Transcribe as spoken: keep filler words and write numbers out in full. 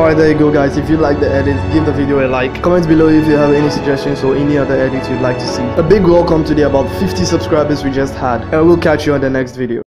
Alright, there you go guys. If you like the edits, give the video a like. Comment below if you have any suggestions or any other edits you'd like to see. A big welcome to the about fifty subscribers we just had, and we'll catch you on the next video.